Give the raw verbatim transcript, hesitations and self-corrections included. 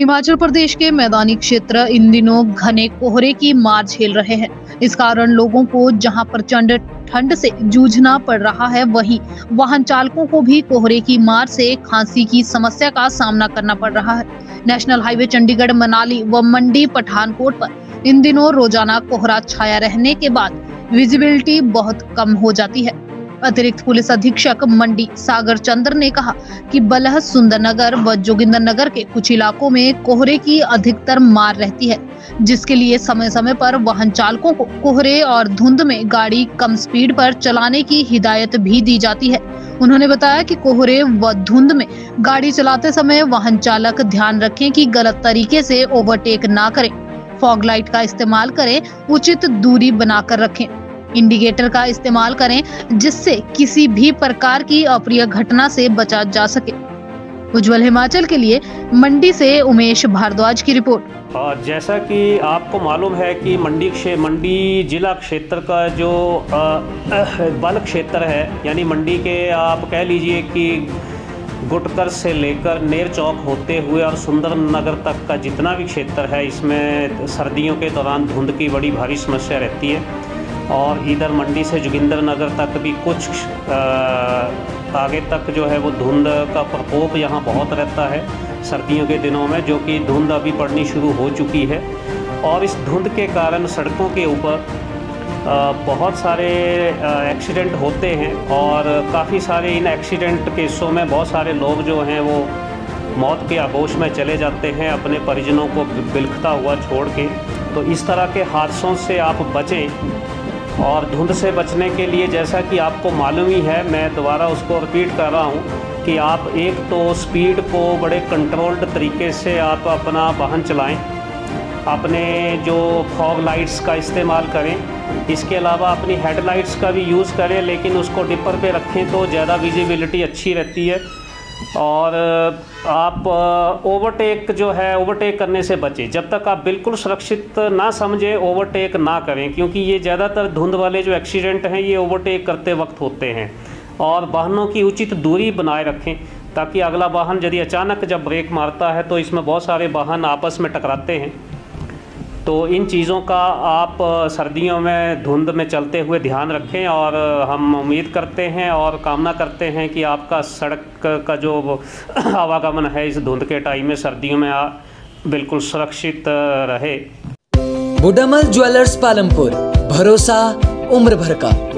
हिमाचल प्रदेश के मैदानी क्षेत्र इन दिनों घने कोहरे की मार झेल रहे हैं। इस कारण लोगों को जहां प्रचंड ठंड से जूझना पड़ रहा है, वहीं वाहन चालकों को भी कोहरे की मार से खांसी की समस्या का सामना करना पड़ रहा है। नेशनल हाईवे चंडीगढ़ मनाली व मंडी पठानकोट पर इन दिनों रोजाना कोहरा छाया रहने के बाद विजिबिलिटी बहुत कम हो जाती है। अतिरिक्त पुलिस अधीक्षक मंडी सागर चंद्र ने कहा कि बलह, सुंदरनगर व जोगिंदरनगर के कुछ इलाकों में कोहरे की अधिकतर मार रहती है, जिसके लिए समय समय पर वाहन चालकों को कोहरे और धुंध में गाड़ी कम स्पीड पर चलाने की हिदायत भी दी जाती है। उन्होंने बताया कि कोहरे व धुंध में गाड़ी चलाते समय वाहन चालक ध्यान रखें कि गलत तरीके से ओवरटेक ना करें, फॉग लाइट का इस्तेमाल करें, उचित दूरी बनाकर रखें, इंडिकेटर का इस्तेमाल करें, जिससे किसी भी प्रकार की अप्रिय घटना से बचा जा सके। उज्जवल हिमाचल के लिए मंडी से उमेश भारद्वाज की रिपोर्ट। और जैसा कि आपको मालूम है कि मंडी क्षे मंडी जिला क्षेत्र का जो बल क्षेत्र है, यानी मंडी के आप कह लीजिए कि गुटकर से लेकर नेर चौक होते हुए और सुंदरनगर तक का जितना भी क्षेत्र है, इसमें सर्दियों के दौरान धुंध की बड़ी भारी समस्या रहती है। और इधर मंडी से जोगिंदरनगर तक भी कुछ आ, आगे तक जो है वो धुंध का प्रकोप यहाँ बहुत रहता है सर्दियों के दिनों में, जो कि धुंध अभी पड़नी शुरू हो चुकी है। और इस धुंध के कारण सड़कों के ऊपर बहुत सारे एक्सीडेंट होते हैं और काफ़ी सारे इन एक्सीडेंट केसों में बहुत सारे लोग जो हैं वो मौत के आगोश में चले जाते हैं, अपने परिजनों को बिलखता हुआ छोड़ के। तो इस तरह के हादसों से आप बचें। और धुंध से बचने के लिए, जैसा कि आपको मालूम ही है, मैं दोबारा उसको रिपीट कर रहा हूँ कि आप एक तो स्पीड को बड़े कंट्रोल्ड तरीके से आप अपना वाहन चलाएं, अपने जो फॉग लाइट्स का इस्तेमाल करें, इसके अलावा अपनी हेडलाइट्स का भी यूज़ करें, लेकिन उसको डिपर पे रखें तो ज़्यादा विजिबिलिटी अच्छी रहती है। और आप ओवरटेक जो है ओवरटेक करने से बचें। जब तक आप बिल्कुल सुरक्षित ना समझें, ओवरटेक ना करें, क्योंकि ये ज़्यादातर धुंध वाले जो एक्सीडेंट हैं ये ओवरटेक करते वक्त होते हैं। और वाहनों की उचित दूरी बनाए रखें, ताकि अगला वाहन यदि अचानक जब ब्रेक मारता है तो इसमें बहुत सारे वाहन आपस में टकराते हैं। तो इन चीज़ों का आप सर्दियों में धुंध में चलते हुए ध्यान रखें। और हम उम्मीद करते हैं और कामना करते हैं कि आपका सड़क का जो आवागमन है इस धुंध के टाइम में सर्दियों में आ, बिल्कुल सुरक्षित रहे। बुडामल ज्वेलर्स पालमपुर, भरोसा उम्र भर का।